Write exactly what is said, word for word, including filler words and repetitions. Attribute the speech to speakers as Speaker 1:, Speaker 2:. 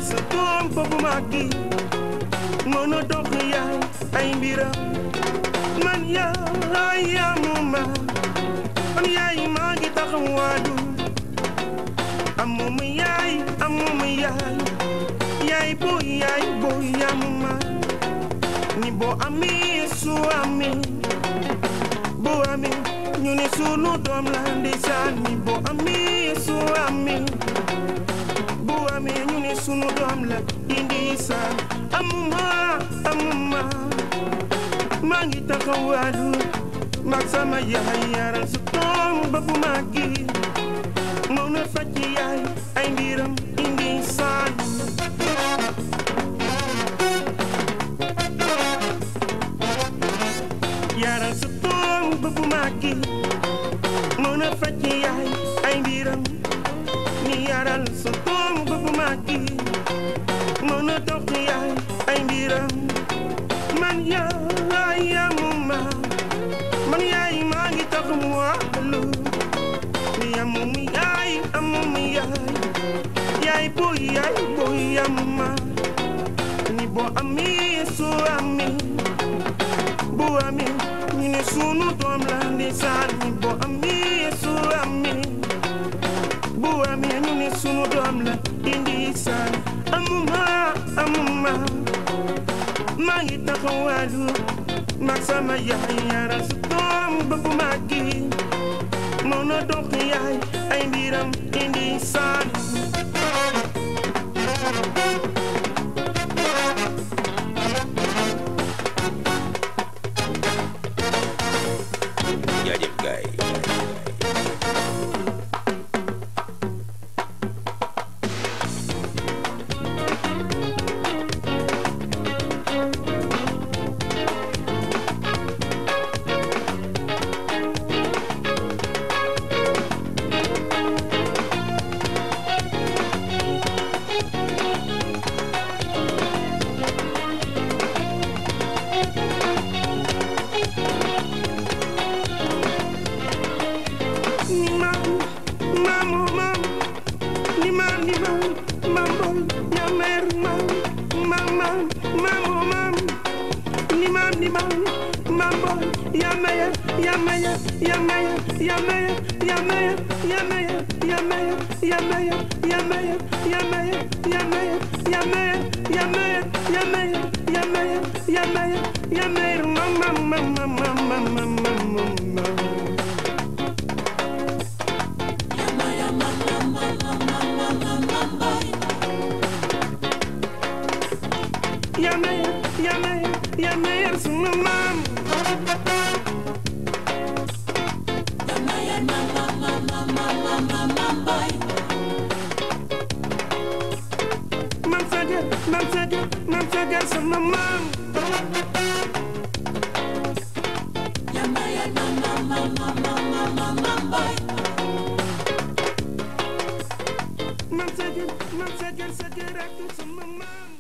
Speaker 1: sa doom boobu màggi mën a dox yaay ay mbiram man yaay amuma man yaay maa ngi taxawaadu amuma yaay amuma yaay yaay booy yaay booy amuma ni boo amee su amee boo amee ñu ne sunu doom la ndeysaan ni boo amee su amee boo amee ñu ne sunu doom la ndeysaan amuma amuma maa ngi taxawaadu mag sama yaay yaral sa doom ba bu màggi mën na faj yaay ay mbiram ndeysaan yaral sa doom ba bu màggi mën na faj yaay ay mbiram ni yaral sa doom ba bu màggi mën na dox yaay ay mbiram man yaay amuma man yaay maa ngi tax mu wàllu ni amuma yaay amuma yaay yaay booy yaay booy amuma ni boo amee soo amee boo amee ñu ne sunu doom la ndeysaan ni boo amee soo amee boo amee ñu ne sunu doom la ndeysaan amuma amuma maa ngi taxawaadu mag sama yaay yaral sa doom ba bu màggi mën na dox yaay ay mbiram ndeysaan
Speaker 2: jaajëf gaay
Speaker 1: Man, say it, man, say it, say it, say it, say it,